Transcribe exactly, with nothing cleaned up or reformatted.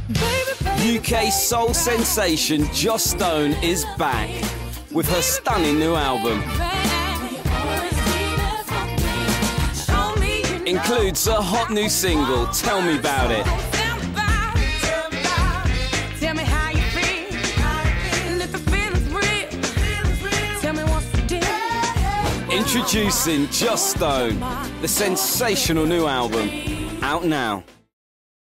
U K soul sensation Joss Stone is back with her stunning new album. Includes a hot new single, Tell Me About It. Introducing Joss Stone, the sensational new album, out now.